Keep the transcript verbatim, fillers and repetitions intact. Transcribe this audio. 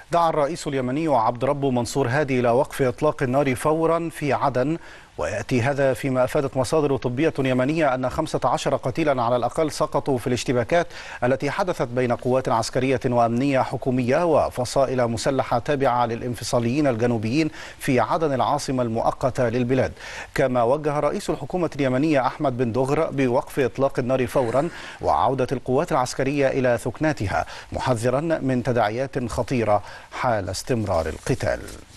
دعا الرئيس اليمني عبد ربه منصور هادي إلى وقف إطلاق النار فورا في عدن، ويأتي هذا فيما أفادت مصادر طبية يمنية أن خمسة عشر قتيلا على الأقل سقطوا في الاشتباكات التي حدثت بين قوات عسكرية وأمنية حكومية وفصائل مسلحة تابعة للانفصاليين الجنوبيين في عدن العاصمة المؤقتة للبلاد. كما وجه رئيس الحكومة اليمنية أحمد بن دغر بوقف إطلاق النار فورا وعودة القوات العسكرية إلى ثكناتها، محذرا من تداعيات خطيرة حال استمرار القتال.